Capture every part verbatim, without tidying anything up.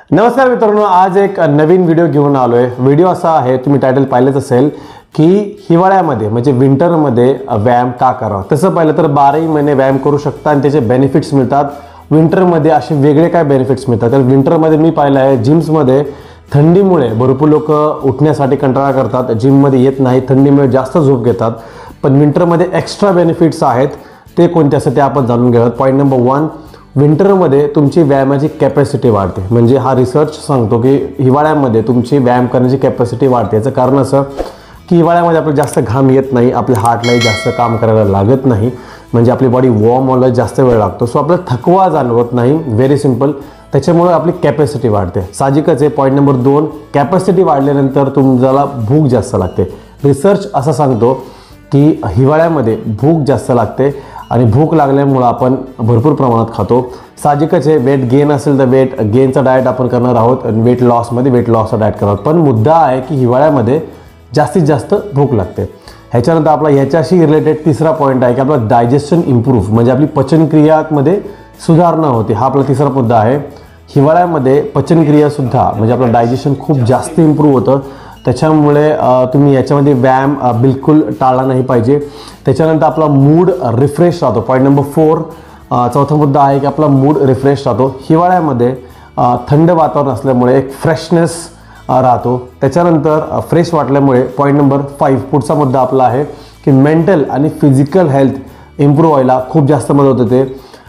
नमस्कार मित्रांनो, आज एक नवीन व्हिडिओ घेऊन आलोय। व्हिडिओ असा आहे, तुम्ही टायटल पाहिलेच असेल की हिवाळ्यामध्ये म्हणजे विंटरमध्ये व्यायाम का करावा। तसं पाहिलं तर बाराही महिने व्यायाम करू शकता आणि त्याचे बेनिफिट्स मिळतात। विंटरमध्ये असे वेगळे काय बेनिफिट्स मिळतात तर विंटरमध्ये मी पाहिलं आहे जिम्समध्ये थंडीमुळे भरपूर लोक उठण्यासाठी कंटाळा करतात, जिममध्ये येत नाही, थंडीमुळे जास्त झोप घेतात। पण विंटरमध्ये एक्स्ट्रा बेनिफिट्स आहेत, ते कोणते असं ते आपण जाणून घेऊयात। पॉईंट नंबर वन, विंटरमध्ये तुमची व्यायामाची कॅपॅसिटी वाढते। म्हणजे हा रिसर्च सांगतो की हिवाळ्यामध्ये तुमची व्यायाम करण्याची कॅपॅसिटी वाढते। याचं कारण असं की हिवाळ्यामध्ये आपल्याला जास्त घाम येत नाही, आपल्या हार्टलाही जास्त काम करायला लागत नाही, म्हणजे आपली बॉडी वॉर्म व्हायला जास्त वेळ लागतो। सो आपल्याला थकवा जाणवत नाही, व्हेरी सिंपल। त्याच्यामुळे आपली कॅपॅसिटी वाढते, साहजिकच आहे। पॉईंट नंबर दोन, कॅपॅसिटी वाढल्यानंतर तुम्हाला भूक जास्त लागते। रिसर्च असं सांगतो की हिवाळ्यामध्ये भूक जास्त लागते आणि भूक लागल्यामुळे आपण भरपूर प्रमाणात खातो, साहजिकच आहे। वेट गेन असेल तर वेट गेनचा डाएट आपण करणार आहोत आणि वेट लॉसमध्ये वेट लॉसचा डाएट करणार आहोत। पण मुद्दा आहे की हिवाळ्यामध्ये जास्तीत जास्त भूक लागते। ह्याच्यानंतर आपला ह्याच्याशी रिलेटेड तिसरा पॉईंट आहे की आपला डायजेशन इम्प्रूव्ह, म्हणजे आपली पचनक्रियामध्ये सुधारणा होते। हा आपला तिसरा मुद्दा आहे। हिवाळ्यामध्ये पचनक्रियासुद्धा म्हणजे आपलं डायजेशन खूप जास्त इम्प्रूव्ह होतं, त्याच्यामुळे तुम्ही याच्यामध्ये व्यायाम बिलकुल टाळला नाही पाहिजे। त्याच्यानंतर आपला मूड रिफ्रेश राहतो। पॉईंट नंबर फोर, चौथा मुद्दा आहे की आपला मूड रिफ्रेश राहतो। हिवाळ्यामध्ये थंड वातावरण असल्यामुळे एक फ्रेशनेस राहतो। त्याच्यानंतर फ्रेश वाटल्यामुळे पॉईंट नंबर फाईव्ह, पुढचा मुद्दा आपला आहे की मेंटल आणि फिजिकल हेल्थ इम्प्रूव्ह व्हायला खूप जास्त मदत होते।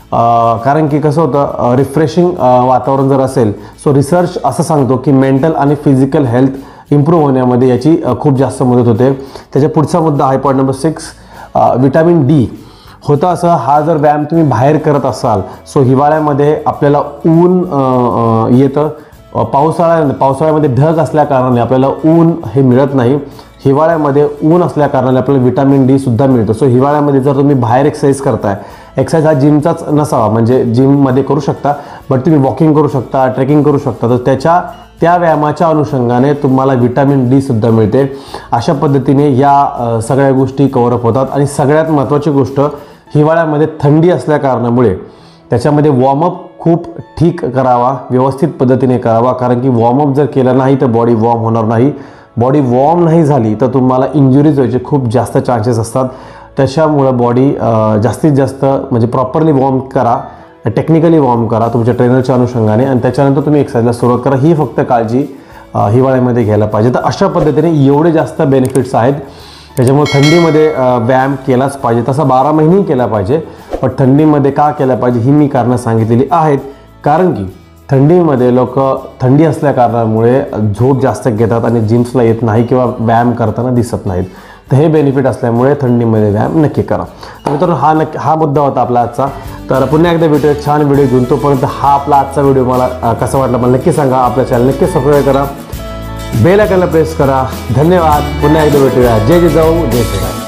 कारण की कसं होतं, रिफ्रेशिंग वातावरण जर असेल, सो रिसर्च असं सांगतो की मेंटल आणि फिजिकल हेल्थ इम्प्रूव्ह होण्यामध्ये याची खूप जास्त मदत होते। त्याच्या पुढचा मुद्दा आहे point number six, vitamin D होतं असं, हा जर व्यायाम तुम्ही बाहेर करत असाल, सो हिवाळ्यामध्ये आपल्याला ऊन येतं, पावसाळ्या पावसाळ्यामध्ये ढग असल्या कारणाने आपल्याला ऊन हे मिळत नाही, हिवाळ्यामध्ये ऊन असल्या कारणाने आपल्याला विटॅमिन डी सुद्धा मिळतं। सो हिवाळ्यामध्ये जर तुम्ही बाहेर एक्सरसाइज करताय, एक्सरसाइज हा जिमचाच नसावा, म्हणजे जिममध्ये करू शकता, बट तुम्ही वॉकिंग करू शकता, ट्रेकिंग करू शकता, तर त्याच्या त्या व्यायामाच्या अनुषंगाने तुम्हाला विटॅमिन डी सुद्धा मिळते। अशा पद्धतीने या सगळ्या गोष्टी कव्हरअप होतात। आणि सगळ्यात महत्त्वाची गोष्ट, हिवाळ्यामध्ये थंडी असल्या कारणामुळे त्याच्यामध्ये वॉर्मअप खूप ठीक करावा, व्यवस्थित पद्धतीने करावा, कारण की वॉर्मअप जर केलं नाही तर बॉडी वॉर्म होणार नाही। बॉडी वॉर्म नाही झाली तर तुम्हाला इंजुरीज व्हायचे खूप जास्त चान्सेस असतात। त्याच्यामुळं बॉडी जास्तीत जास्त म्हणजे प्रॉपरली वॉर्म करा, टेक्निकली वॉर्म करा तुमच्या ट्रेनरच्या अनुषंगाने, आणि त्याच्यानंतर तुम्ही एक्सरसाइजला सुरुवात करा। ही फक्त काळजी हिवाळ्यामध्ये घ्यायला पाहिजे। तर अशा पद्धतीने एवढे जास्त बेनिफिट्स आहेत, त्याच्यामुळे थंडीमध्ये व्यायाम केलाच पाहिजे, तसा बारा महिने केला पाहिजे, पण थंडीमध्ये का केला पाहिजे ही मी कारणं सांगितलेली आहेत। कारण की थंडीमध्ये लोक थंडी असल्या कारणामुळे झोप जास्त घेतात आणि जिम्सला येत नाही किंवा व्यायाम करताना दिसत नाहीत, तर हे बेनिफिट असल्यामुळे थंडीमध्ये व्यायाम नक्की करा। तर मित्रांनो, हा नक्की हा मुद्दा होता आपला आजचा। तर पुन्हा एकदा व्हिडिओ छान व्हिडिओ घेऊन, तोपर्यंत हा आपला आजचा व्हिडिओ मला कसा वाटला मला नक्की सांगा। आपल्या चॅनल नक्की सबस्क्राईब करा, बेल आयकॉनला प्रेस करा। धन्यवाद, पुन्हा एकदा भेटूया। जय जिजाऊ, जय श्रीराम।